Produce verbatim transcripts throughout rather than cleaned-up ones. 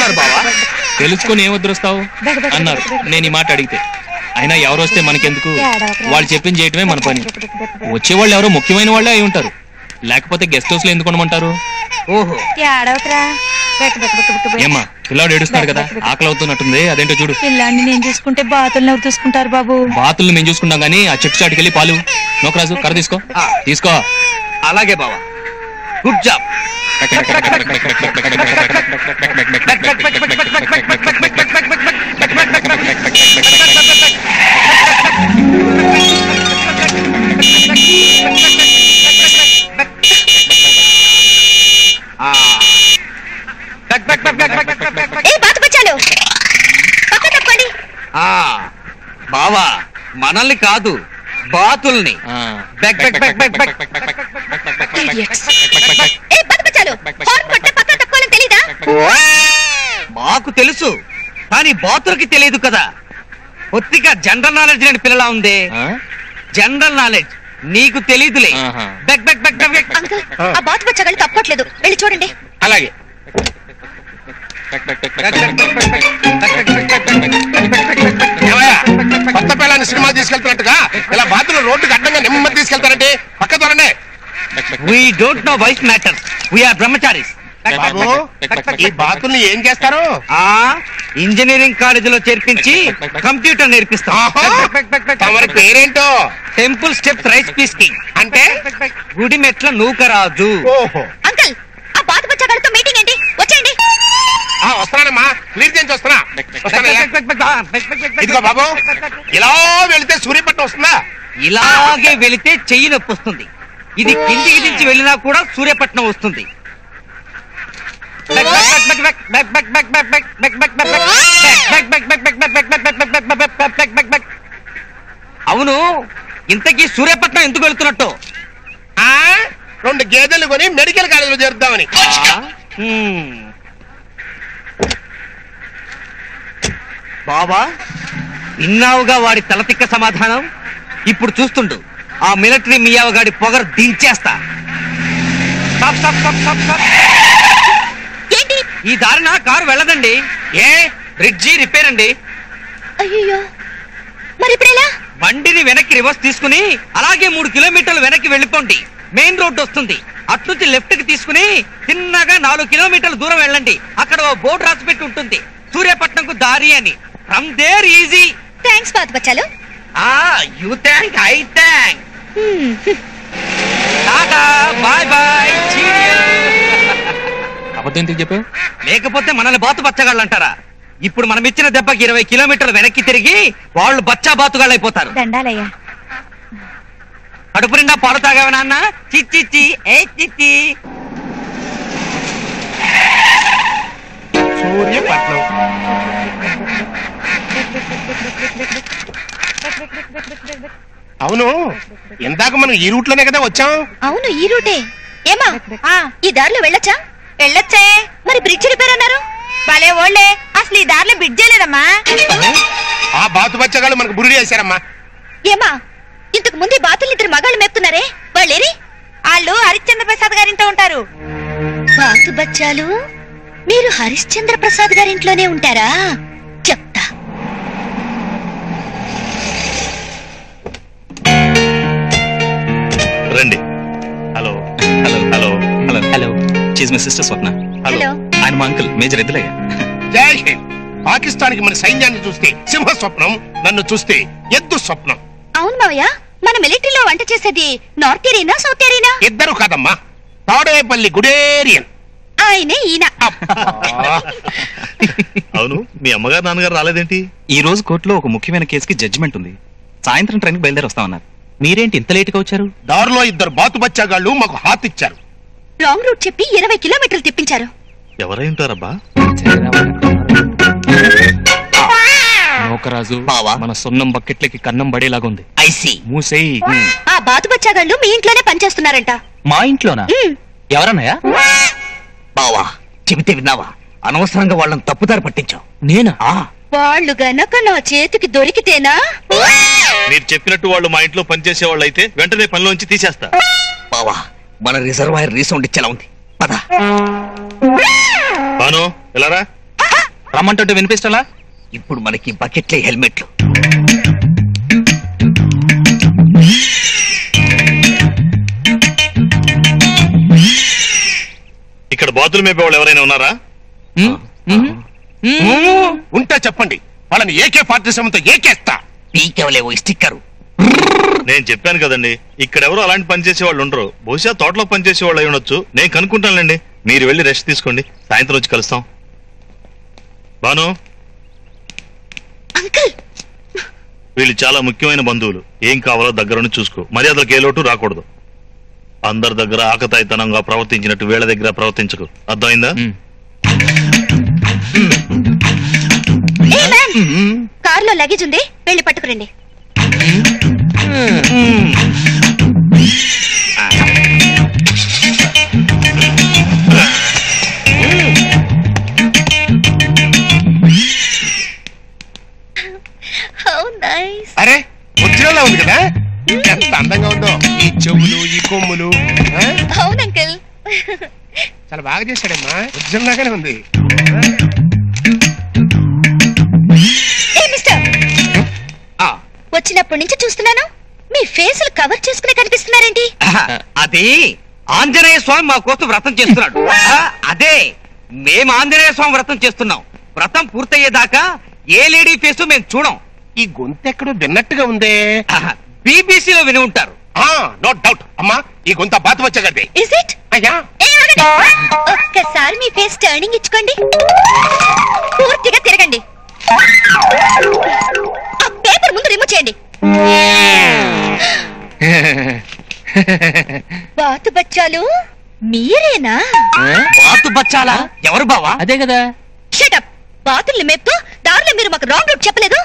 తెలుసుకున్నారు బావా? తెలుసుకుని ఏం వద్దరుస్తావు అన్నారు నేను ఈ మాట అడిగితే. అయినా ఎవరు వస్తే మనకెందుకు, వాళ్ళు చెప్పింది చేయటమే మన పని. వచ్చేవాళ్ళు ఎవరో ముఖ్యమైన వాళ్ళే అయి ఉంటారు, లేకపోతే గెస్ట్ హౌస్ లో ఎందుకు ఉండమంటారు? ఓహో ఏమ్మా పిల్లాడు ఏడుస్తున్నారు కదా, ఆకలి అవుతున్నట్టుంది, అదేంటో చూడు. పిల్లాడిని నేను చూసుకుంటే బాతుల్ని ఎవరు చూసుకుంటారు బాబు? బాతుల్ని మేము చూసుకుంటాం గానీ ఆ చెట్టు చాటుకెళ్ళి పాలు నోకరాజు కర్ర తీసుకో తీసుకో. అలాగే బావా, గుడ్ జాబ్. బావా మనల్ని కాదు బాతుల్ని. మాకు తెలుసు కానీ బాతులకి తెలియదు కదా. కొద్దిగా జనరల్ నాలెడ్జ్ లేని పిల్లలా ఉంది. జనరల్ నాలెడ్జ్ నీకు తెలియదులే. బాతు బచ్చగాళ్ళు తప్పట్లేదు, వెళ్ళి చూడండి. అలాగే కొత్త పిల్లని సినిమా తీసుకెళ్తున్నట్టుగా ఇలా బాతులు రోడ్డుకి అడ్డంగా నెమ్మది తీసుకెళ్తారంటే పక్క దొరనే. We don't know vice matters. We are brahmacharis. బాబు ఈ బాతుల్ని ఏం చేస్తారు? ఆ ఇంజనీరింగ్ కాలేజీలో చేర్పించి కంప్యూటర్ నేర్పిస్తాం. తమరి పేరేంటో? టెంపుల్ స్టెప్స్ రైస్ పీస్కింగ్ అంటే గుడి మెట్ల నూకరాజు. ఓహో అంకల్, ఆ బాతు బచ్చగాళ్ళతో మీటింగ్ ఏంటి? వచ్చేయండి. వస్తున్నానమ్మా, క్లియర్ చేసి వస్తున్నా. ఇదిగో బాబు, ఇలా వెళితే సూర్యపట్నం వస్తుందా? ఇలాగే వెళితే చెయ్యి నొప్పి వస్తుంది. ఇది కిందికి దించి వెళ్ళినా కూడా సూర్యపట్నం వస్తుంది. అవును, ఇంతకీ సూర్యపట్నం ఎందుకు వెళ్తున్నట్టు? రెండు గేదెలు కొని మెడికల్ కాలేజీలో చేరుద్దామని. బాబా విన్నావుగా వాడి తలతిక్క సమాధానం. ఇప్పుడు చూస్తుండు, ఆ మిలిటరీ మియావగాడి పొగరు దించేస్తా. ఈ దారిన కారు వెళ్ళదండి. ఏ బ్రిడ్జి రిపేర్ అండి. అయ్యో, మరి ఇప్పుడు ఎలా? బండిని వెనక్కి రివర్స్ తీసుకుని అలాగే మూడు కిలోమీటర్లు వెనక్కి వెళ్ళిపోండి. మెయిన్ రోడ్డు వస్తుంది. అట్నుంచి లెఫ్ట్ కి తీసుకుని చిన్నగా నాలుగు కిలోమీటర్ల దూరం వెళ్ళండి. అక్కడ ఓ బోర్డు రాసి పెట్టి ఉంటుంది, సూర్యపట్నం కు దారి అని. From there easy. థ్యాంక్స్ బాతు బచ్చాలు. ఆ you thank, I thank. Tata, bye bye. అబద్ధం ఎందుకు చెప్పావు? లేకపోతే మనల్ని బాతు బచ్చగాళ్ళు అంటారా? ఇప్పుడు మనం ఇచ్చిన దెబ్బకి ఇరవై కిలోమీటర్లు వెనక్కి తిరిగి వాళ్ళు బచ్చా బాతుగాళ్ళు అయిపోతారు. దండాలయ్యా. కడుపు నిండా పాలు తాగావా నాన్న? చిచ్చి ఏ చిచ్చి. సూర్యపట్నం అవును, ఇందాక మనం ఈ రూట్ లోనే కదా వచ్చాం. అవును, ఈ రూటే. ఏమా ఈ దారిలో వెళ్ళొచ్చా? వెళ్ళొచ్చే. మరి బ్రిడ్జ్ రిపేర్ అన్నారు. భలే ఓళ్లే, అసలు ఈ దారిలో బ్రిడ్జ్ లేదమ్మా. ఆ బాతు బచ్చగాళ్ళు మనకు బురిడి వేశారమ్మా. ఏమా ఇంతకు ముందు బాతులు ఇద్దరు మగాళ్ళు మేపుతున్నారే, వాళ్ళేరి? వాళ్ళు హరిశ్చంద్ర ప్రసాద్ గారింట్లో ఉంటారు. బాతు బచ్చాలు, మీరు హరిశ్చంద్ర ప్రసాద్ గారింట్లోనే ఉంటారా? చెప్తా. రండి. Hello hello hello hello hello she's my sister Swapna. Hello, ఆయన మా అంకుల్ మేజర్ ఎద్దులయ్య. జై హింద్. పాకిస్తాన్ కి మన సైన్యాన్ని చూస్తే సింహ స్వప్నం, నన్ను చూస్తే ఎద్దు స్వప్నం. అవును మావయ్య, మన మిలిటరీలో వంట చేసేది నార్త్ ఏరియనా సౌత్ ఏరియనా? ఇద్దరు కాదమ్మా, తాడేపల్లి గుడేరియన్. ఆయనే ఈయన. అవును, మీ అమ్మగారు నాన్నగారు రాలేదేంటి? ఈ రోజు కోర్టులో ఒక ముఖ్యమైన కేసుకి జడ్జిమెంట్ ఉంది. సాయంత్రం ట్రైన్ కి బయలుదేరి వస్తామన్నారు. మీరేంటి ఇంత లేట్ గా వచ్చారు? దారిలో ఇద్దరు బాతు బచ్చాగాళ్ళు మాకు హాత్ ఇచ్చారు. రాంగ్ రూట్ చెప్పి ఇరవై కిలోమీటర్లు తిప్పించారు. ఎవరై ఉంటారబ్బా? నౌకరాజు, మన సొన్నం బకెట్లకి కన్నం పడేలాగా ఉంది. ఐసి మూసేయి. ఆ బాతు బచ్చాగాళ్ళు మీ ఇంట్లోనే పనిచేస్తున్నారంట. మా ఇంట్లోనా? ఎవరన్నాయా? బావా చెబితే విన్నావా? అనవసరంగా వాళ్ళని తప్పుదారి పట్టించావు. నేనా? వాళ్ళు గనక నా చేతికి దొరికితేనా? మీరు చెప్పినట్టు వాళ్ళు మా ఇంట్లో పనిచేసే వాళ్ళు అయితే వెంటనే పనిలోంచి తీసేస్తా. బావా మన రిజర్వాయర్ రీసౌండ్ ఇచ్చేలా ఉంది. పద. బాను, ఎలారా? రమ్మంటుంటే వినిపిస్తలా? ఇప్పుడు మనకి బకెట్లే హెల్మెట్లు. ఇక్కడ బాతులు మేపేవాళ్ళు ఎవరైనా ఉన్నారా? ఉంటే చెప్పండి, వాళ్ళని ఏకే ఫార్టీ సెవెన్ తో ఏకేస్తా. పీకెవలేవో స్టిక్కరు. నేను చెప్పాను కదండి, ఇక్కడెవరో అలాంటి పని చేసే వాళ్ళు ఉండరు. బహుశా తోటలో పని చేసే వాళ్ళు అయి ఉండొచ్చు. నేను కనుక్కుంటానులేండి. మీరు వెళ్ళి రెస్ట్ తీసుకోండి, సాయంత్రం వచ్చి కలుస్తాం. బాను, అంకుల్ వీళ్ళు చాలా ముఖ్యమైన బంధువులు. ఏం కావాలో దగ్గరుండి చూసుకో. మర్యాదలకు ఏ లోటు రాకూడదు. అందరి దగ్గర ఆకతాయితనంగా ప్రవర్తించినట్టు వీళ్ళ దగ్గర ప్రవర్తించకు. అర్థమైందా? కారులో లగేజ్ ఉంది, వెళ్ళి పట్టుకురండి. అరే ఒరిజినల్ ఉంది కదా, ఎంత అందంగా ఉందో. ఈ చెవులు, ఈ కొమ్ములు. అవును అంకుల్, చాలా బాగా చేశాడమ్మా. ఒరిజినల్ లాగానే ఉంది. వచ్చినప్పటి నుంచి చూస్తున్నాను, మీ ఫేసులు కవర్ చేసుకునే కనిపిస్తున్నారేంటి? అది ఆంజనేయ స్వామి మా కోసం వ్రతం చేస్తున్నాడు. అదే మేము ఆంజనేయ స్వామి వ్రతం చేస్తున్నాం. వ్రతం పూర్తయ్యేదాకా ఏ లేడీ ఫేస్ మేము చూడం. ఈ గొంతు ఎక్కడో విన్నట్టుగా ఉందే. బీబీసీలో విని ఉంటారు. నో డౌట్ అమ్మా, ఈ గొంత బాత వచ్చగదే. Is it? అయ్యా ఒక్కసారి మీ ఫేస్ టర్నింగ్ ఇచ్చుకోండి, పూర్తిగా తిరగండి. ఆ పేపర్ ముందు రిమూవ్ చేయండి. బాతు బచ్చాలు మీరేనా? బాతు బచ్చాలా? ఎవరు బావా? అదే కదా. షటప్. బాతుల్ని మేపుతూ దారిలో మీరు మాకు రాంగ్ రూట్ చెప్పలేదు.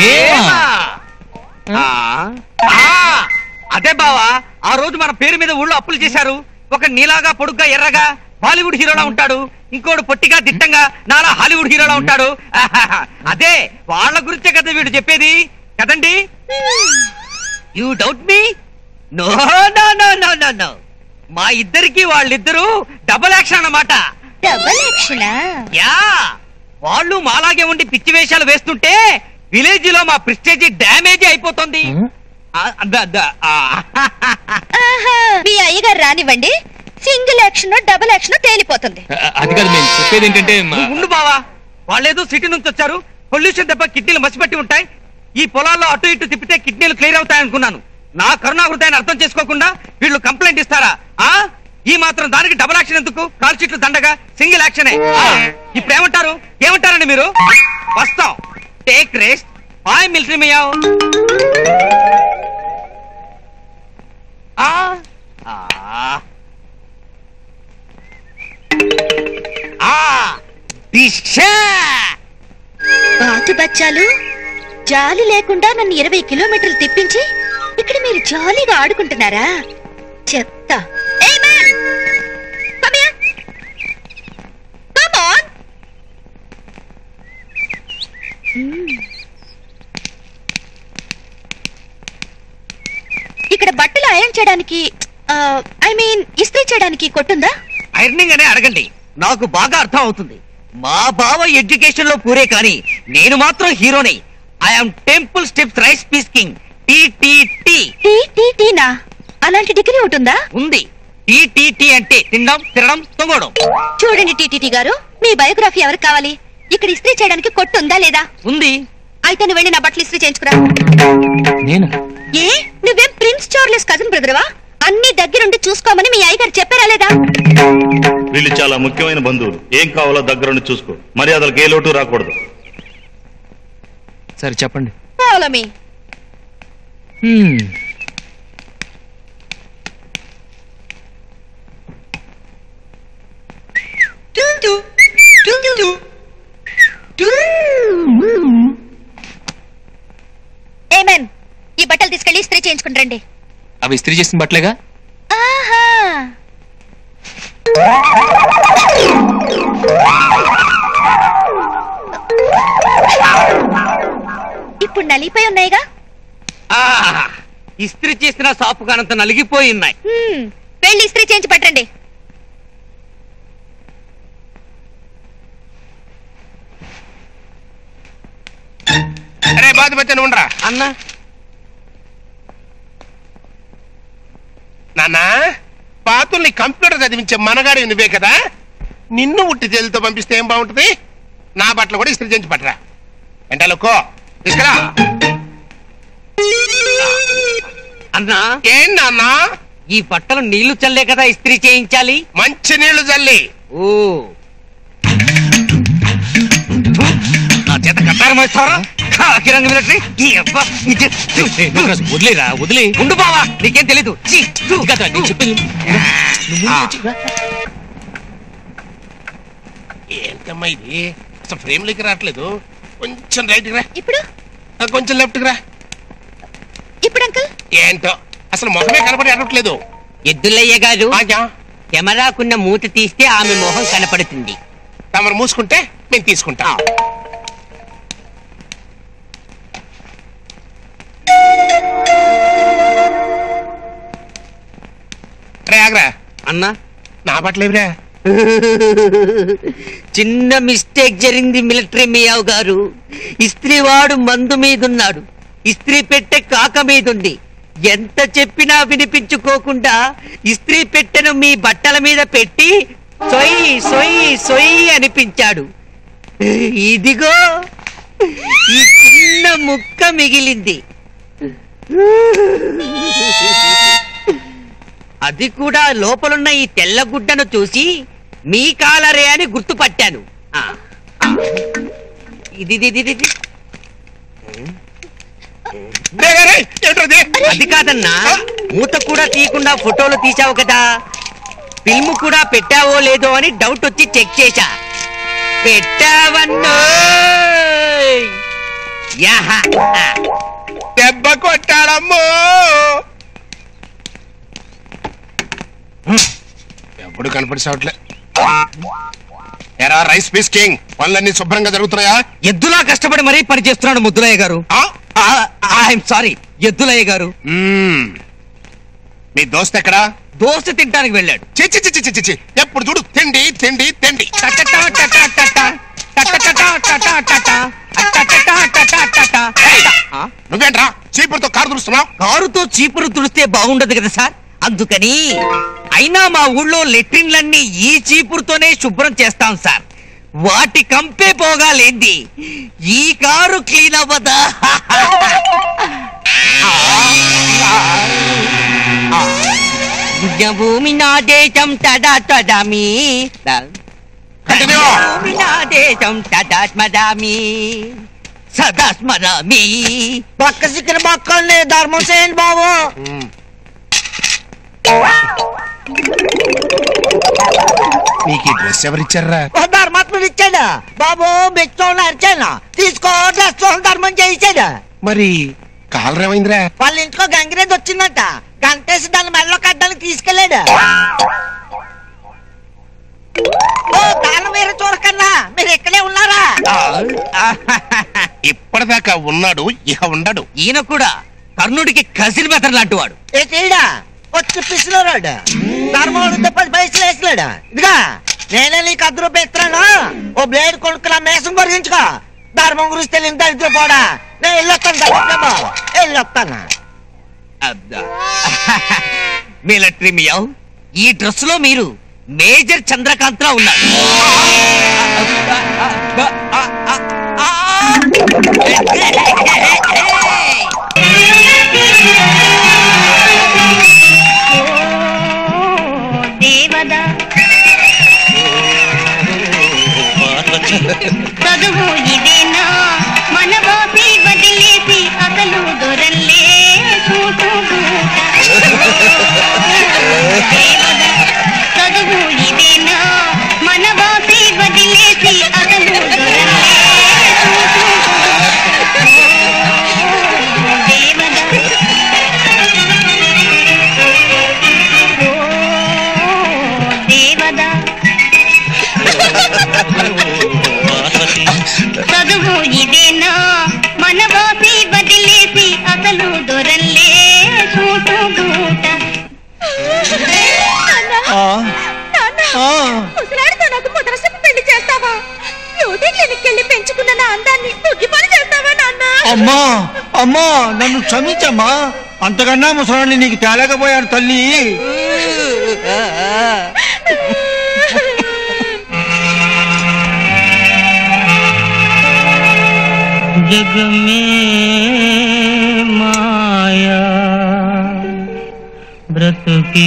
అదే బావా, ఆ రోజు మన పేరు మీద ఊళ్ళో అప్పులు చేశారు. ఒక నీలాగా పొడుగ్గా ఎర్రగా బాలీవుడ్ హీరోలా ఉంటాడు, ఇంకోడు పొట్టిగా దిట్టంగా నాలా హాలీవుడ్ హీరోలా ఉంటాడు. అదే వాళ్ళ గురించే కదా వీడు చెప్పేది కదండి. You doubt me? No no no no no no మా ఇద్దరికి వాళ్ళిద్దరూ డబుల్ యాక్షన్ అన్నమాట. Double action? యా, వాళ్ళు మాలాగే ఉండి పిచ్చి వేషాలు వేస్తుంటే విలేజ్ లో మా ప్రెస్టేజ్ డ్యామేజ్ అయిపోతుంది. మీ అయ్యగారు రానివ్వండి, సింగిల్ యాక్షన్ డబుల్ యాక్షన్ తేలిపోతుంది. అది కాదు మేము చెప్పేది ఏంటంటే, ఉండు బావా, వాళ్ళేదో సిటీ నుంచి వచ్చారు, పొల్యూషన్ దెబ్బ కిడ్నీలు మసిపెట్టి ఉంటాయి. ఈ పొలాల్లో అటు ఇటు తిప్పితే కిడ్నీలు క్లియర్ అవుతాయనుకున్నాను. నా కరుణాహృదయాన్ని అర్థం చేసుకోకుండా వీళ్ళు కంప్లైంట్ ఇస్తారా? ఆ ఈ మాత్రం దానికి డబుల్ యాక్షన్ ఎందుకు? కాల్ షీట్లు దండగా సింగిల్ యాక్షనే. ఇప్పుడు ఏమంటారు? ఏమంటారండి మీరు? వస్తాం, take rest. Bye military meow. బాతు బచ్చాలు జాలి లేకుండా నన్ను ఇరవై కిలోమీటర్లు తిప్పించి ఇక్కడ మీరు జాలీగా ఆడుకుంటున్నారా? చెప్తా. ఇక్కడ బట్టలు ఐరన్ చేయడానికి, ఐ మీన్ ఇస్త్రీ చేయడానికి కొట్టుందా? ఐరనింగ్ అనే అడగండి, నాకు బాగా అర్థం అవుతుంది. మా బావ ఎడ్యుకేషన్ లో పూరే కానీ నేను మాత్రం హీరోని. I'm temple steps rice piece king. టీటీటీనా? అలాంటి డిగ్రీ ఉంటుందా? ఉంది. టీటీటీ అంటే తినడం, తినడం, తొంగడం. చూడండి టీటీటీ గారు, మీ బయోగ్రఫీ ఎవరికి కావాలి? ఇక్కడ ఇస్త్రీ చేయడానికి కొట్టు ఉందా లేదా? ఉంది. అయితే నువ్వు వెళ్ళి నా బట్టలు ఇస్త్రీ చేయించుకురా. నేను ఏ నువ్వేం ప్రిన్స్ చార్లెస్ కజిన్ బ్రదర్వా? అన్ని దగ్గరుండి చూసుకోమని మీ అయ్యగారు చెప్పారా లేదా? వీళ్ళు చాలా ముఖ్యమైన బంధువులు. ఏం కావాలో దగ్గరుండి చూసుకో. మర్యాదలకు ఏ లోటు రాకూడదు. సరే చెప్పండి. Follow me. ఏమేన్, ఈ బట్టలు తీసుకెళ్లి ఇస్త్రీ చేయించుకుంటారండి. అవి ఇస్త్రీ చేసిన బట్టలేగా. ఆహా, ఇప్పుడు నలిగిపోయి ఉన్నాయిగా. ఇస్త్రీ చేసిన సాపు కానంత నలిగిపోయి ఉన్నాయి. వెళ్ళి ఇస్త్రీ చేయించి పట్టండి. బాధ పెట్టాను ఉండరా అన్నా నాన్న పాతుల్ని కంప్యూటర్ చదివించే మనగాడు నువ్వే కదా నిన్ను ఉట్టి తేలితో పంపిస్తే ఏం బాగుంటది నా బట్టలు కూడా ఇస్త్రీ చేయించి పట్టరా ఎంటలుకో తీసుకురా అన్నా ఏం నాన్న ఈ బట్టలు నీళ్లు చల్లే కదా ఇస్త్రీ చేయించాలి మంచి నీళ్లు చల్లి ఓ నా చేత కట్టారు మాస్తారా కాకిరంగ మిలిటరీ ఈ అబ్బా ఇది వదిలేరా వదిలే ఉండు బావా నీకేం తెలీదు ఛీ, థు. కదా నేను చెప్పింది ఆ. ఏంటమ్మా ఇది అసలు ఫ్రేమ్ లోకి రావట్లేదు కొంచెం రైట్ రా ఇప్పుడు ఆ, కొంచెం లెఫ్ట్ రా ఇప్పుడు అంకుల్ ఏంటో అసలు మొహమే కనపడి అడగట్లేదు ఎద్దులయ్య గారు ఆజా కెమెరాకున్న మూత తీస్తే ఆమె మొహం కనపడుతుంది తమరు మూసుకుంటే మేము తీసుకుంటాం రే ఆగ్రా అన్నా నా బట్టలేవిరా చిన్న మిస్టేక్ జరిగింది మిలిటరీ మియావ్ గారు ఇస్త్రీ వాడు మందు మీదున్నాడు ఇస్త్రీ పెట్టె కాక మీదుంది ఎంత చెప్పినా వినిపించుకోకుండా ఇస్త్రీ పెట్టెను మీ బట్టల మీద పెట్టి సొయ్ సొయ్ సొయ్ అనిపించాడు ఇదిగో ఈ చిన్న ముక్క మిగిలింది అది కూడా లోపలున్న ఈ తెల్ల గుడ్డను చూసి మీ కాలరే అని గుర్తుపట్టాను ఆ, ఆ. ఇది ఇది, ఇది, ఇది. అది కాదన్నా మూత కూడా తీయకుండా ఫోటోలు తీసావు కదా ఫిల్మ్ కూడా పెట్టావో లేదో అని డౌట్ వచ్చి చెక్ చేశా పెట్టావన్నో యాహా దెబ్బ కొట్టాడమ్మో ఎప్పుడు కనపడి సావట్లే ఎరా రైస్ పీస్ కింగ్ పనులన్నీ శుభ్రంగా జరుగుతున్నాయా ఎద్దులా కష్టపడి మరీ పని చేస్తున్నాడు ముద్దులయ్య గారు ఆ? ఐఎమ్ సారీ ఎద్దులయ్య గారు మ్మ్. మీ దోస్త్ ఎక్కడా దోశ తింటానికి వెళ్ళాడు చిచ్చి చిచ్చి చిచ్చి చి ఎప్పుడు చూడు తిండి తిండి తిండి టటటా టటా టటా, టటటటా టటా టటా, అట్టటటా టటా టటా. ఆ? నువ్వేంట్రా చీపురుతో కారు తుడుస్తున్నావు కారుతో చీపురు తుడిస్తే బాగుండదు కదా సార్ అందుకని అయినా మా ఊళ్ళో లెట్రిన్లన్నీ ఈ చీపురుతోనే శుభ్రం చేస్తాం సార్ వాటి కంపే పోగాలేంది ఈ కారు క్లీన్ అవ్వదా భూమి నా దేశం తడా తడామి Continue. భూమి నా దేశం తడా స్మరామి సదా స్మరామి పక్క సిక్కిన పక్కనే ధర్మం చేయండి బాబు నీకు ఈ డ్రెస్ ఎవరిచ్చారా ధర్మాత్ముడు ఇచ్చాడా బాబు మెచ్చోళ్ళు అరిచాను తీసుకో డ్రెస్ ధర్మం చేయించాడా మరి కాలర్ ఏమైందిరా వాళ్ళ ఇంట్లో గంగిరేది వచ్చిందంట గంటేసి దాన్ని మెడలో కట్టడానికి తీసుకెళ్ళాడు ఓ దాని మీరు చూడకన్నా మీరు ఇక్కడే ఉన్నారా ఇప్పటిదాకా ఉన్నాడు ఇక ఉండడు ఈయన కూడా కర్ణుడికి కసిరి బెతర్ లాంటి వాడు వచ్చి పిసిలోరాడు ధర్మం పది పైసలు వేసలేడు ఇదిగా నేనే నీకు అర్ధ రూపాయి ఇస్తున్నాను ఓ బ్లేడ్ కొనుక్కున్నా మేసం కొరిగించుకో ధర్మం గురించి తెలియని దరిద్ర పోడా నేను వెళ్ళొస్తాను వెళ్ళొస్తాను మిలిటరీ మియావ్ ఈ డ్రెస్ లో మీరు మేజర్ చంద్రకాంత్ రా ఉన్నారు దేవదా చదువు ఇదేనా మన బాపి వదిలేసి అసలు దొరల్లే చూటు దేవదా చదువు ఇదేనా మన బాపి వదిలేసి అసలు దొరల్లే చూటు దేవదా దేవదా చదువు ఇదేనా మన బాపి వదిలేసి అసలు దొరల్లే చూటు గూట ముసలాడితో నాకు ముదరసపు పెళ్లి చేస్తావా బ్యూటీ క్లినిక్ వెళ్ళి పెంచుకున్న నా అందాన్ని ముగ్గి పని చేస్తావా నాన్న అమ్మా అమ్మా నన్ను క్షమించమ్మా, అంతకన్నా ముసలాన్ని నీకు తేలేకపోయాను తల్లి. జగ మే మాయా బ్రతుకే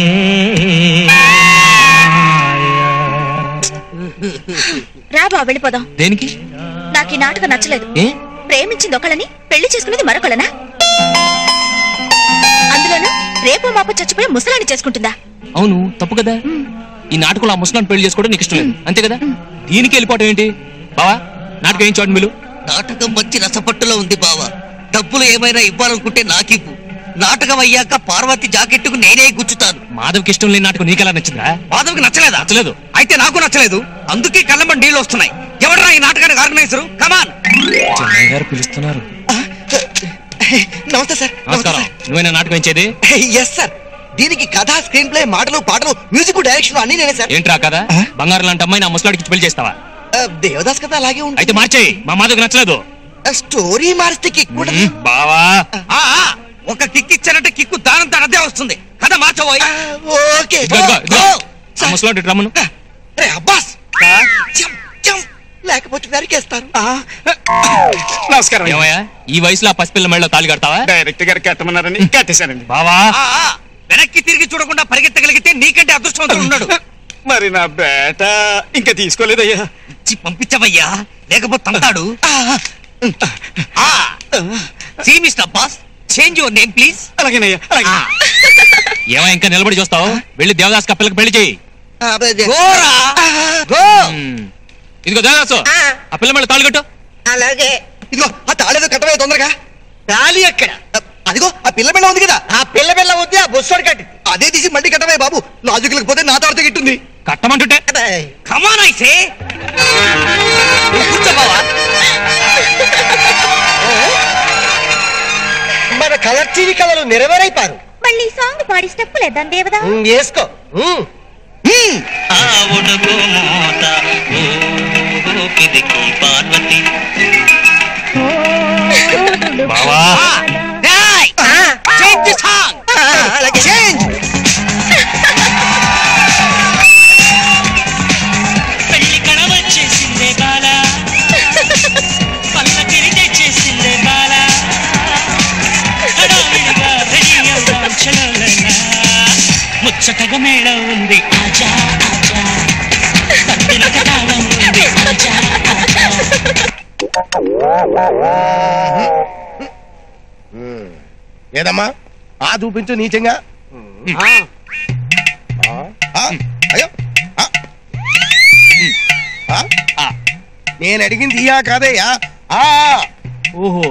రాబా వెళ్ళిపోదాం. దేనికి? నాకు ఈ నాటకం నచ్చలేదు. ప్రేమించింది ఒకళ్ళని, పెళ్లి చేసుకునేది మరొకళ్ళనా? అందులోనూ రేపు మాపు చచ్చిపోయి ముసలాన్ని చేసుకుంటుందా? అవును, తప్పు కదా. ఈ నాటకంలో ఆ ముసలాన్ని పెళ్లి చేసుకోవడం నీకు ఇష్టం లేదు, అంతే కదా? దీనికి వెళ్ళిపోవటం ఏంటి బావా? నాటకం ఏం చూడండి మీరు. నాటకం మంచి రసపట్టులో ఉంది బావా. డబ్బులు ఏమైనా ఇవ్వాలనుకుంటే నాకివ్వు. నాటకం అయ్యాక పార్వతి జాకెట్టుకు నేనే గుచ్చుతాను. మాధవ్కి ఇష్టం లేని నాటకం నీకెలా నచ్చిందా? మాధవ్కి నచ్చలేదా? నచ్చలేదు. అయితే నాకు నచ్చలేదు, అందుకే కళ్ళంబడి నీళ్ళు వస్తున్నాయి. ఎవడరా ఈ నాటకానికి ఆర్గనైజరు? కమాన్. చెన్నై గారు పిలుస్తున్నారు. నమస్తే సార్. నమస్కారం. నువ్వేనా నాటకం ఇచ్చేది? Yes sir. దీనికి కథ, స్క్రీన్ ప్లే, మాటలు, పాటలు, మ్యూజిక్, డైరెక్షన్ అన్ని నేనే సార్. ఏంట్రా కదా? బంగారం లాంటి అమ్మాయి నా ముసలాడికి పెళ్లి చేస్తావా? దేవదాస్ కథ అలాగే ఉంటుంది. అయితే మార్చేయి, మా మాధవ్కి నచ్చలేదు. స్టోరీ మారిస్తే కిక్ ఉంటుంది బావా. ఆ, ఆ, ఒక కిక్ ఇచ్చారంటే కిక్కు దానం తనదే వస్తుంది. కథ మార్చబోయ్. ఓకే ముసలాడి రమ్మను. అబ్బాస్ లేకపోతే నరికేస్తారు. నమస్కారం. ఏమయ్యా, ఈ వయసులో ఆ పసిపిల్ల మెళ్ళలో తాళి కడతావా? డైరెక్ట్ గారు కట్టమన్నారని కట్టేశానండి. బావా, వెనక్కి తిరిగి చూడకుండా పరిగెత్తగలిగితే నీకంటే అదృష్టవంతుడు ఉన్నాడు. మరి నా బేట ఇంకా తీసుకోలేదయ్యా. ఇచ్చి పంపించవయ్యా, లేకపోతే తంతాడు. See mister Abbas, change your name please. అలాగేనయ్యా. ఏమో ఇంకా నిలబడి చూస్తావు? వెళ్ళి దేవదాస్ కప్పలకి పెళ్లి చేయి. ఇదిగో దేవదాసు, ఆ పిల్ల మెళ్ళ తాళి కట్టు. అలాగే. ఇదిగో ఆ తాళేదో కట్టవే తొందరగా. తాళి ఎక్కడ? అదిగో ఆ పిల్ల బిళ్ళ ఉంది కదా. ఆ పిల్ల బిళ్ళ ఉంది, ఆ బొస్సోడు కట్టి అదే తీసి మళ్ళీ కట్టవే బాబు. లాజిక్ లేకపోతే నా తాడితే గిట్టుంది. కట్టమంటుంటే కమాన్ అయితే కూర్చోబావా. మన కలర్ టీవీ కథలు నెరవేరైపారు. మళ్ళీ సాంగ్ పాడి స్టెప్ లేద్దాం దేవదా. వేసుకో. బావా, చేంజ్ ది సాంగ్. అలాగే చేంజ్. పెళ్లి కళ వచ్చేసిందే బాల, పల్ల తిరిగి చేసిందే బాల, హడావిడిగా రెడీ అవుదాం చలోలనా, ముచ్చటగా మేళ ఉంది ఆజా ఆజా, తద్దినక తాళం ఉంది ఆజా ఆజా. ఏదమ్మా ఆ చూపించు నీచంగా. అయ్యో నేను అడిగింది ఇయా కాదయ్యా. ఓహో,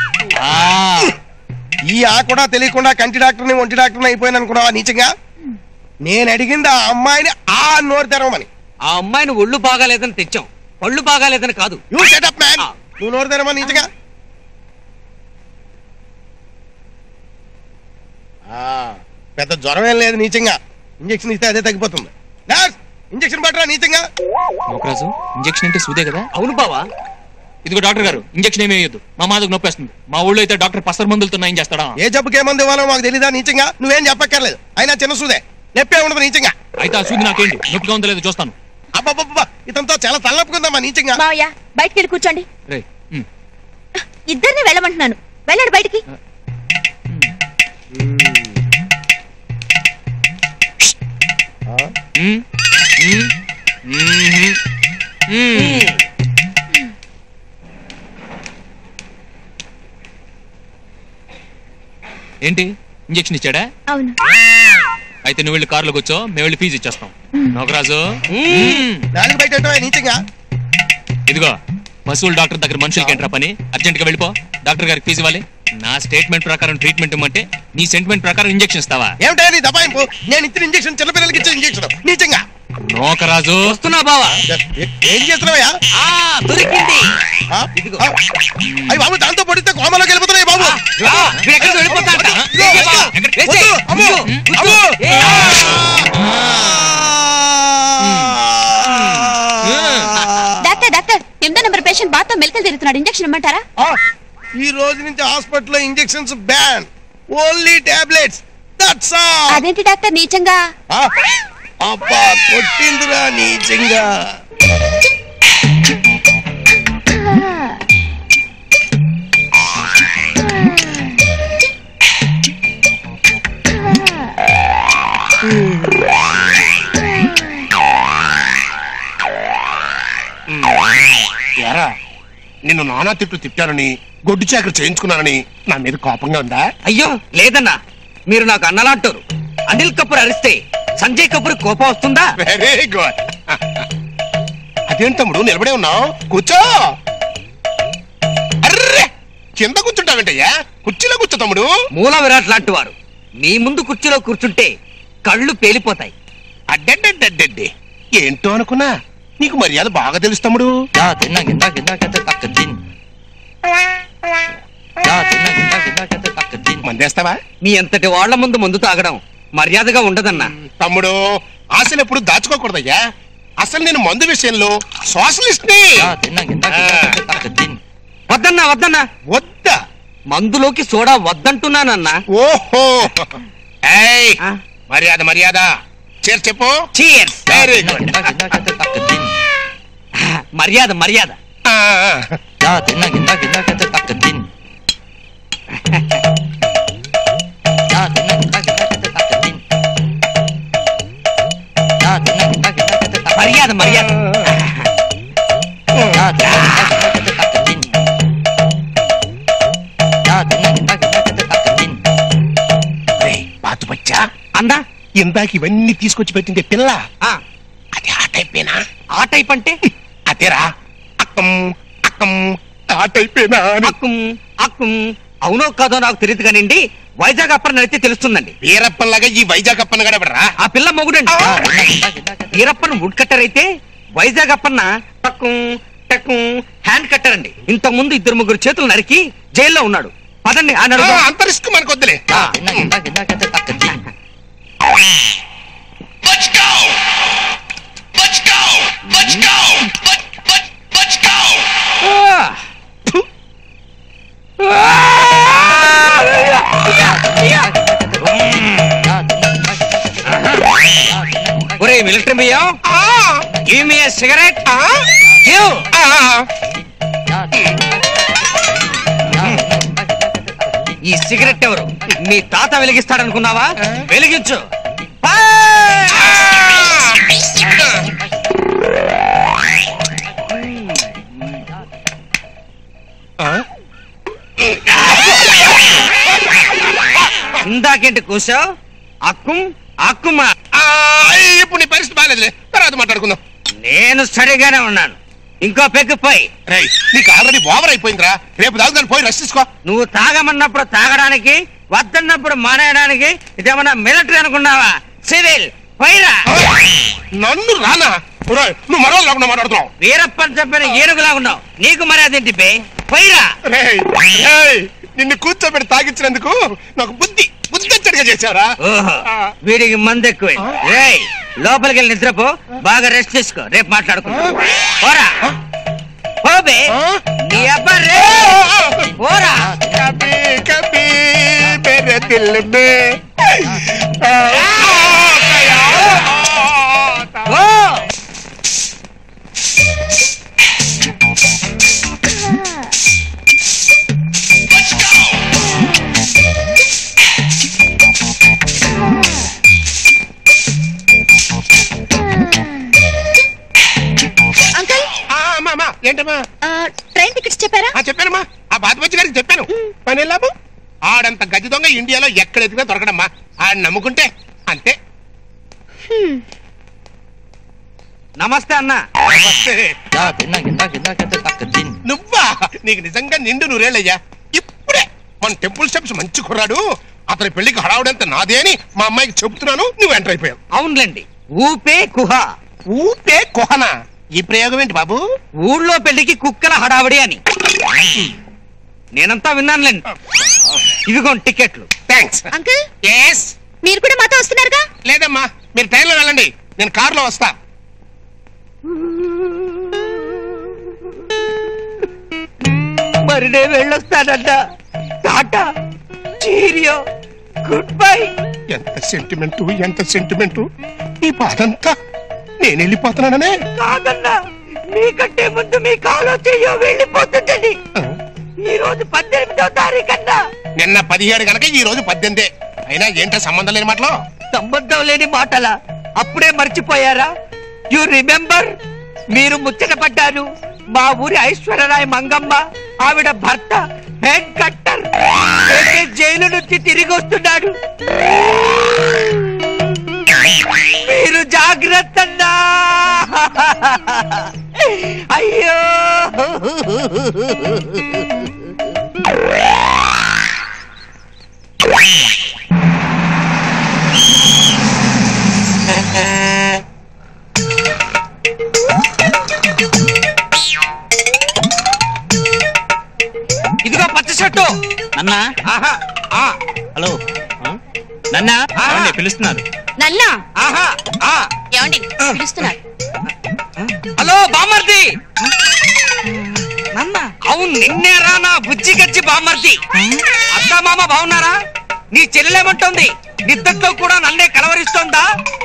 ఈ ఆ కూడా తెలియకుండా కంటి డాక్టర్ని ఒంటి డాక్టర్ని అయిపోయాను అనుకున్నావా నీచంగా? నేను అడిగింది ఆ అమ్మాయిని ఆ నోరు తెరవమని. ఆ అమ్మాయిని ఒళ్ళు బాగాలేదని తెచ్చాం, పళ్ళు బాగాలేదని కాదు. You shut up man. నువ్వు నోరు తెరవమని నీచంగా. పెద్ద జ్వరం ఏం లేదు నీచంగా. ఇంజక్షన్ ఇస్తే అదే తగ్గిపోతుంది. ఇంజక్షన్ పట్టరా నీచంగా. నోకరాజు, ఇంజక్షన్ అంటే సూదే కదా? అవును బావా. ఇదిగో డాక్టర్ గారు, ఇంజక్షన్ ఏమీ వేయొద్దు, మా మాదకు నొప్పేస్తుంది. మా ఊళ్ళో అయితే డాక్టర్ పసర మందులతో నయం చేస్తాడా? ఏ జబ్బుకి ఏ మందు ఇవ్వాలో మాకు తెలీదా నీచంగా? నువ్వేం చెప్పక్కర్లేదు, అయినా చిన్న సూదే, నొప్పే ఉండదు నీచంగా. అయితే ఆ సూది నాకేంటి, నొప్పిగా ఉందో లేదో చూస్తాను. అబ్బబ్బబ్బా, ఇతనితో చాలా తలనొప్పుకుందామా నీచంగా. మావయ్య బయటికి వెళ్ళి కూర్చోండి. రే, ఇద్దరిని వెళ్ళమంటున్నాను, వెళ్ళండి బయటికి. ఏంటి, ఇంజక్షన్ ఇచ్చాడా? అవును. అయితే నువ్వు వెళ్ళి కారులో కూర్చో, మేము వెళ్ళి ఫీజు ఇచ్చేస్తాం. నోకరాజు, నాలుగు బయట నీచంగా. ఇదిగో పశువుల డాక్టర్ దగ్గర మనుషులకి ఏంట్రా పని? అర్జెంట్ గా వెళ్ళిపో, డాక్టర్ గారికి ఫీజు ఇవ్వాలి. నా స్టేట్మెంట్ ప్రకారం ట్రీట్మెంట్ ఇవ్వమంటే నీ సెంటిమెంట్ ప్రకారం ఇంజక్షన్ ఇస్తావా? ఏమిటా నీ దబాయింపు? నేను ఇచ్చిన ఇంజక్షన్ చిన్నపిల్లలకి ఇచ్చిన ఇంజక్షన్ నీచంగా. నోకరాజు, వస్తున్నా బావా. ఏం చేస్తున్నావయ్యా? దొరికింది. అయ్యి బాబు, దాంతో పడితే కోమలోకి వెళ్ళిపోతున్నాయి బాబు. వెళ్ళిపోతా. డాక్టర్ డాక్టర్ ఎనిమిదో నెంబర్ పేషెంట్ బాత్ తో మెలికలు తిరుగుతున్నాడు, ఇంజక్షన్ ఇమ్మంటారా? ఈ రోజు నుంచి హాస్పిటల్లో injections ban, only tablets. That's all. అదేంటి డాక్టర్ నీచంగా? అబ్బా కొట్టిందిరా నీచంగా. ఎరా నిన్ను నానా తిట్టు తిట్టానని గొడ్డు చాకరి చేయించుకున్నానని నా మీద కోపంగా ఉందా? అయ్యో లేదన్నా, మీరు నాకు అన్నలాంటారు. అనిల్ కపూర్ అరిస్తే సంజయ్ కపూర్ కోపం వస్తుందా? Very good. అదేంటి తమ్ముడు నిలబడే ఉన్నావు? కూర్చో. అర్రే కింద కూర్చుంటావేంటయ్యా? కుర్చీలో కూర్చో తమ్ముడు. మూల విరాట్ లాంటి వారు మీ ముందు కుర్చీలో కూర్చుంటే కళ్ళు పేలిపోతాయి. అడ్డడ్డడ్డడ్డే ఏంటో అనుకున్నా, నీకు మర్యాద బాగా తెలుసు తమ్ముడు. మందేస్తావా? మీ అంతటి వాళ్ల ముందు మందు తాగడం మర్యాదగా ఉండదన్నా. తమ్ముడు ఆశలు ఎప్పుడు దాచుకోకూడదయ్యా. అసలు నేను మందు విషయంలో సోషలిస్ట్ ని. వద్దన్నా వద్దన్నా. వద్దా? మందులోకి సోడా వద్దంటున్నానన్నా. ఓహో ఏయ్ మర్యాద మర్యాద. చేర్ చెప్పు. చీర్స్. Very good. మర్యాద మర్యాద. మర్యాద మర్యాద. బాతు బచ్చా అందా ఇందాక ఇవన్నీ తీసుకొచ్చి పెట్టింది పిల్ల. అది ఆ టైపేనా? ఆ టైప్ అంటే అదేరా అక్కం అక్కం ఆ టైపేనా? అక్కుం అక్కుం అవునో కాదో నాకు తెలియదు కానివ్వండి. వైజాగ్ అప్పన్న అయితే తెలుస్తుందండి. వీరప్పన్లాగా ఈ వైజాగ్ అప్పన్న గడపడరా? ఆ పిల్ల మొగుడండి. వీరప్పన్ వుడ్ కట్టర్ అయితే వైజాగ్ అప్పన్న టక్కుం టక్కుం హ్యాండ్ కట్టర్ అండి. ఇంతకు ముందు ఇద్దరు ముగ్గురు చేతులు నరికి జైల్లో ఉన్నాడు. పదండి ఆ నడు. అంత రిస్క్ మనకు వద్దులే. ఒరే మిలిటరీ బియ్యం, give me a cigarette. Give. ఈ సిగరెట్ ఎవరు? మీ తాత వెలిగిస్తాడనుకున్నావా? వెలిగించు. ఇందాకేంటి కూసావు? అక్కుం అక్కుమా. ఇప్పుడు నీ పరిస్థితి బాగాలేదులే, తర్వాత మాట్లాడుకుందాం. నేను సరిగానే ఉన్నాను. ఇంకో పెగ్గు పోయి. నీకు ఆల్రెడీ ఓవర్ అయిపోయిందిరా. రేపు దాని పోయి రెస్ట్ తీసుకో. నువ్వు తాగమన్నప్పుడు తాగడానికి, వద్దన్నప్పుడు మానేయడానికి ఇదేమన్నా మిలిటరీ అనుకున్నావా? సివిల్ పోయిరా. నన్ను రానా? నువ్వు మరో లేకుండా మాట్లాడుతున్నావు. వీరప్పని చెప్పిన ఏనుగులా ఉన్నావు. నీకు మర్యాద ఏంటి బే? పోయిరా. నిన్ను కూర్చోబెట్టి తాగించినందుకు నాకు బుద్ధి బుద్ధి వచ్చడిగా చేశారా? ఓహో వీడికి మంది ఎక్కువ. లోపలికి వెళ్ళి నిద్రపో, బాగా రెస్ట్ తీసుకో. రేపు మాట్లాడుకుందాం. పోరా పోబే. నీ అబ్బా రే పోరా. కబీ కబీ మేరే దిల్ మే ఓ ఏంటమ్మా? ట్రైన్ టికెట్స్ చెప్పారా? చెప్పానమ్మా. ఆ బాధపచ్చి గారికి చెప్పాను. పని లాభం? ఆడంత గది దొంగ ఇండియాలో ఎక్కడ ఎదిగినా దొరకడమ్మా. ఆడ నమ్ముకుంటే అంతే. నమస్తే అన్న. నువ్వా? నీకు నిజంగా నిండు నూరేళ్ళయ్యా. ఇప్పుడే మన టెంపుల్ స్టెప్స్ మంచి కుర్రాడు, అతని పెళ్లికి హడావుడంతా నాదే అని మా అమ్మాయికి చెబుతున్నాను. నువ్వు ఎంటర్ అయిపోయావు. అవునులేండి. ఊపే కుహ. ఊపే కుహనా? ఈ ప్రయోగం ఏంటి బాబు? ఊళ్ళో పెళ్లికి కుక్కల హడావడి అని నేనంతా విన్నానులేండి. ఇవిగోండి టికెట్లు. Thanks uncle. ఎస్. మీరు కూడా మాతో వస్తున్నారుగా? లేదమ్మా, మీరు ట్రైన్లో వెళ్ళండి, నేను కారులో వస్తా. మరి నేను వెళ్ళొస్తానన్నా. Tata, cheerio, good bye. ఎంత సెంటిమెంటు, ఎంత సెంటిమెంటు. ఈ బాధంతా నేను వెళ్ళిపోతున్నాననే. కాదన్నా, మీకంటే ముందు మీ కాలో చెయ్యో వెళ్ళిపోతుందని. ఈ రోజు పద్దెనిమిదో తారీఖన్నా. నిన్న పదిహేడు కనుక ఈ రోజు పద్దెనిమిది. అయినా ఏంటో సంబంధం లేని మాటలో. సంబంధం లేని మాటలా? అప్పుడే మర్చిపోయారా? You remember? మీరు ముచ్చట పడ్డారు. మా ఊరి ఐశ్వర్యరాయ్ మంగమ్మ ఆవిడ భర్త హెడ్ కట్టర్ జైలు నుంచి తిరిగి వస్తున్నాడు. మీరు జాగ్రత్త. అయ్యో ఇదిగో పచ్చ షర్టు. నన్నా హలో నన్నా పిలుస్తున్నారు. నన్నా ఆహా ఆ ఏమండి పిలుస్తున్నారు? హలో బామర్ది. అవును నిన్నేరా నా బుజ్జి గజ్జి బామర్ది. అత్త మామ బాగున్నారా? నీ చెల్లెలేమంటోంది? నిద్దట్లో కూడా నన్నే కలవరిస్తోందా?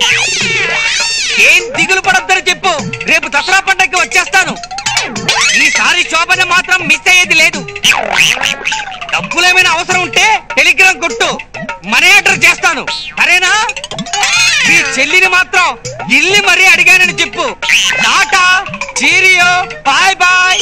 ఏం దిగులు పడొద్దని చెప్పు. రేపు దసరా పండగకి వచ్చేస్తాను. ఈసారి శోభన మాత్రం మిస్ అయ్యేది లేదు. డబ్బులేమైనా అవసరం ఉంటే టెలిగ్రామ్ కొట్టు, మనీ ఆర్డర్ చేస్తాను. సరేనా? మీ చెల్లిని మాత్రం ఇల్లి మరీ అడిగానని చెప్పు. Tata, cheerio, bye bye.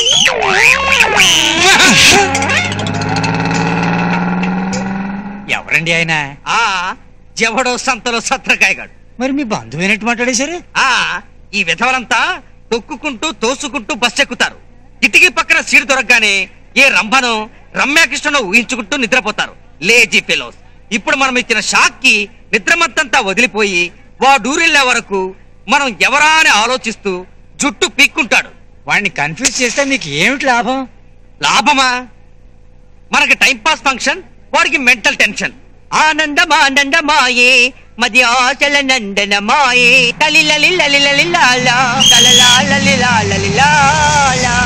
ఎవరండి ఆయన? ఆ ఎవడో సంతలో సత్రకాయగాడు. మరి మీ బంధువైనట్టు మాట్లాడేశారు. ఆ ఈ విధవలంతా తొక్కుకుంటూ తోసుకుంటూ బస్ ఎక్కుతారు. కిటికీ పక్కన సీటు దొరకగానే ఏ రంభను రమ్యాకృష్ణను ఊహించుకుంటూ నిద్రపోతారు. Lazy fellows. ఇప్పుడు మనం ఇచ్చిన షాక్ కి నిద్రమత్తంతా వదిలిపోయి వాడూరెళ్లే వరకు మనం ఎవరా అని ఆలోచిస్తూ జుట్టు పీక్కుంటాడు. వాడిని కన్ఫ్యూజ్ చేస్తే మీకు ఏమిటి లాభం? లాభమా? మనకి టైం పాస్ ఫంక్షన్, వాడికి మెంటల్ టెన్షన్. ఆనందమానందమాయే మది ఆశల నందన మాయే తలిలలి లలిలలి లాలా తలలాలలి లాలలి లాలా.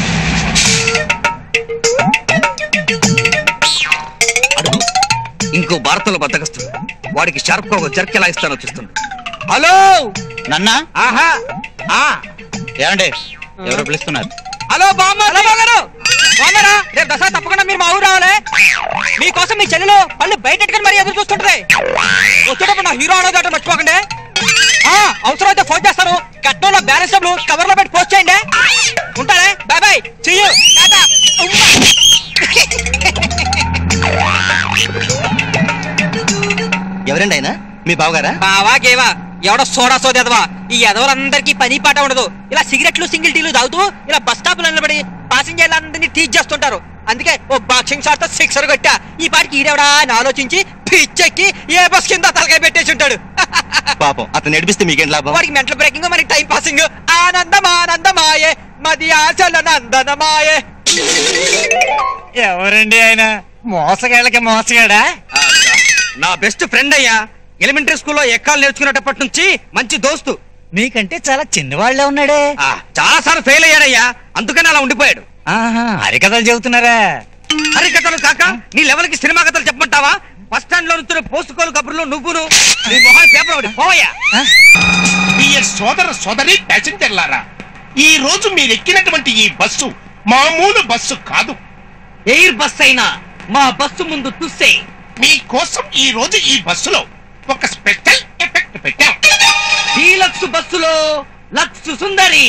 అడుగు ఇంకో భారతంలో బద్దకస్తుడు. వాడికి షార్ప్ గా ఒక జర్క్ ఎలా ఇస్తానో చూస్తుంది. హలో నన్నా. ఆహా ఆ ఏమండి ఎవరు పిలుస్తున్నారు? హలో బామ్మ గారు. బామ్మరా రేపు దసరా తప్పకుండా మీరు మా ఊరు రావాలి. మీకోసం మీ చెల్లెలు పళ్ళు బయట మరీ ఎదురు చూస్తుంటది. వచ్చేటప్పుడు నా హీరో అనేది మర్చిపోకండి. అవసరమైతే ఫోన్ చేస్తాను. కట్నంలో బ్యాలెన్స్ డబ్బులు కవర్ లో పెట్టి పోస్ట్ చేయండి. ఉంటానే. Bye bye. See you. Tata. ఎవరండి ఆయన? మీ బావగారా? బావా గేవా ఎవడో సోడా సోదేదవా. ఈ ఎదవలందరికీ పని పాట ఉండదు. ఇలా సిగరెట్లు సింగిల్ టీలు తాగుతూ ఇలా బస్ స్టాప్ లో నిలబడి పాసింజర్లందరినీ టీచ్ చేస్తుంటారు. అందుకే ఓ బాక్సింగ్ షాట్ తో సిక్సర్ కొట్టా. ఈ పాటికి ఈడెవడా అని ఆలోచించి పిచ్చెక్కి ఏ బస్ కింద తలకాయ పెట్టేసి ఉంటాడు. పాపం అతను నడిపిస్తే మీకేం లాభం? వాడికి మెంటల్ బ్రేకింగ్, మనకి టైం పాసింగ్. ఆనందం ఆనందమాయే మది ఆశల నందనమాయే. ఎవరండి ఆయన? మోసగాళ్ళకి మోసగాడా? నా బెస్ట్ ఫ్రెండ్ అయ్యా. ఎలిమెంటరీ స్కూల్లో ఎక్కాలు నేర్చుకునేటప్పటి నుంచి మంచి దోస్తు. మీకంటే చాలా చిన్నవాళ్లే ఉన్నాడే. చాలా సార్లు ఫెయిల్ అయ్యాడయ్యా, అందుకని అలా ఉండిపోయాడు. ఆహా, హరికథలు చెబుతున్నారా? హరికథలు కాక నీ లెవెల్ కి సినిమా కథలు చెప్పమంటావా? బస్ స్టాండ్ లో నుంచి పోసుకోలు కబుర్లు నువ్వును నీ మొహాన్ని పేపర్ ఒకటి పోయా. సోదర సోదరి ప్యాసింజర్లారా, ఈ రోజు మీరు ఎక్కినటువంటి ఈ బస్సు మామూలు బస్సు కాదు. ఎయిర్ బస్ అయినా మా బస్సు ముందు చూస్తే మీకోసం ఈ రోజు ఈ బస్సులో ఒక స్పెషల్ ఎఫెక్ట్ పెట్టాం. డీలక్స్ బస్సులో లక్స్ సుందరి.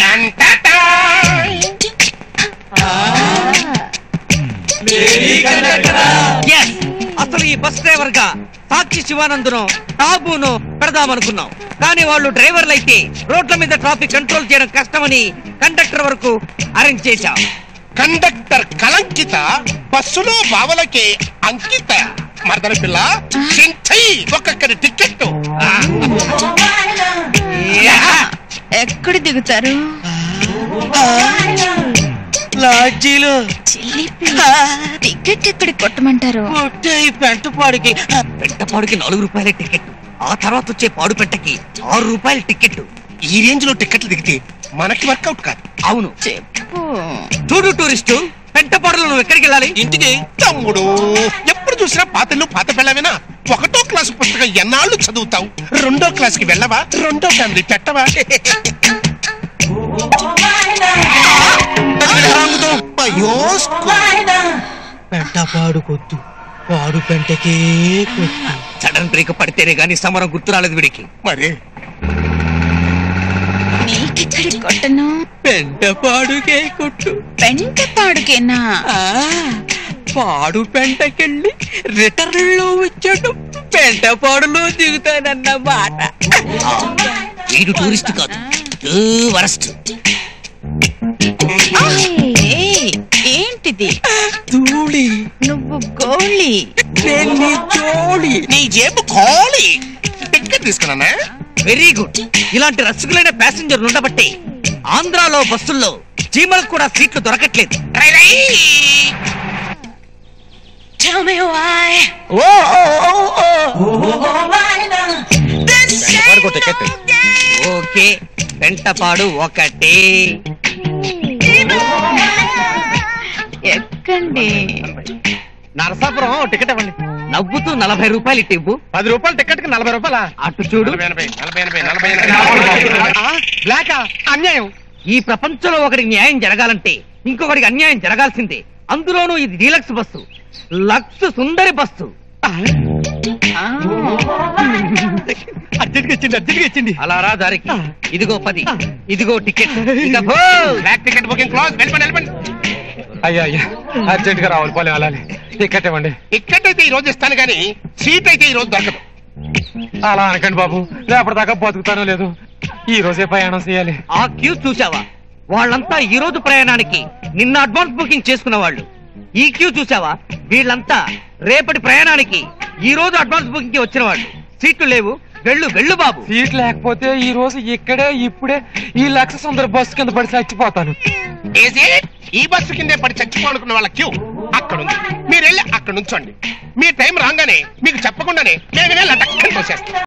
అసలు ఈ బస్ డ్రైవర్ గా సాక్షి శివానందును టాబును పెడదామనుకున్నాం. కానీ వాళ్ళు డ్రైవర్లు అయితే రోడ్ల మీద ట్రాఫిక్ కంట్రోల్ చేయడం కష్టమని కండక్టర్ వరకు అరేంజ్ చేశాం. కండక్టర్ కలంకిత, బస్సులో బావలకే అంకిత. మరదల పిల్ల ఒక్కొక్కరి టికెట్. ఎక్కడ దిగుతారు? లాడ్జీలో. టికెట్ ఎక్కడ కొట్టమంటారు? పెంటపాడికి పెంటపాడికి నాలుగు రూపాయల టికెట్. ఆ తర్వాత వచ్చే పాడు పెట్టకి ఆరు రూపాయల టికెట్. ఈ రేంజ్ లో టికెట్లు దిగితే మనకి వర్కౌట్ కాదు. అవును చెప్పు. చూడు టూరిస్టు, పెంటపాడులో నువ్వు ఎక్కడికి వెళ్ళాలి? ఇంటికి. తమ్ముడు ఎప్పుడు చూసినా పాతలు పాత పిల్లవేనా? ఒకటో క్లాసు పుస్తకం ఎన్నాళ్ళు చదువుతావు? రెండో క్లాస్ కి వెళ్ళవా? రెండో ఫ్యామిలీ పెట్టవా? పెంట పాడుకొద్దు, పాడు పెంటకే కొద్దు. సడన్ బ్రేక్ పడితేనే గాని సమరం గుర్తు రాలేదు వీడికి. మరి నీకెక్కడి కొట్టను? పెంట పాడుకే కొట్టు. పెంట పాడుకేనా? పాడు పెంటకెళ్ళి రిటర్న్ లో వచ్చాడు, పెంట పాడులో దిగుతానన్న మాట. వీడు టూరిస్ట్ కాదు, వరస్ట్. ఏయ్, ఏంటిది? ధూళి. నువ్వు గోళి. నేను జోళి. నీ జేబు ఖాళీ. టికెట్ తీసుకున్నానా? Very good. ఇలాంటి రసికులైన ప్యాసింజర్లు ఉండబట్టే ఆంధ్రాలో బస్సుల్లో చీమలకు కూడా సీట్లు దొరకట్లేదు. ఓకే, వెంటపాడు ఒకటి. ఎక్కండి. నరసాపురం టికెట్ ఇవ్వండి. నవ్వుతూ నలభై రూపాయలు ఇట్టి ఇవ్వు. పది రూపాయలు టికెట్ కి నలభై రూపాయల అటు చూడు. బ్లాకా అన్యాయం. ఈ ప్రపంచంలో ఒకరికి న్యాయం జరగాలంటే ఇంకొకరికి అన్యాయం జరగాల్సిందే. అందులోనూ ఇది డీలక్స్ బస్సు, లక్స్ సుందరి బస్సు. అర్జెంట్ గా ఇచ్చింది, అర్జెంట్ గా ఇచ్చింది. అలా రా దారికి. ఇదిగో పది, ఇదిగో టికెట్. ఇక పో. Black ticket booking close. వెళ్ళిపోండి వెళ్ళిపోండి. అయ్యా అయ్యా, అర్జెంట్ గా రావాలి, పోలే వెళ్ళాలి. టికెట్ ఇవ్వండి. టికెట్ అయితే ఈ రోజు ఇస్తాను కానీ సీట్ అయితే ఈ రోజు దొరకదు. అలా అనకండి బాబు, రేపటిదాకా బతుకుతానో లేదు. ఈ రోజే ప్రయాణం చేయాలి. ఆ క్యూ చూసావా? వాళ్ళంతా ఈ రోజు ప్రయాణానికి నిన్న అడ్వాన్స్ బుకింగ్ చేసుకున్న వాళ్ళు. ఈ క్యూ చూసావా? వీళ్ళంతా రేపటి ప్రయాణానికి ఈ రోజు అడ్వాన్స్ బుకింగ్ కి వచ్చిన వాళ్ళు. సీట్లు లేవు, వెళ్ళు వెళ్ళు బాబు. సీట్ లేకపోతే ఈ రోజు ఇక్కడే ఇప్పుడే ఈ లక్ష సుందర బస్సు కింద పడి చచ్చిపోతాను. ఈ బస్సు కిందే పడి చచ్చిపోనుకున్న వాళ్ళ క్యూ అక్కడ ఉంది. మీరు వెళ్ళి అక్కడ నుంచోండి. మీ టైం రాగానే మీకు చెప్పకుండానే నేను లటక్కని పోసేస్తాను.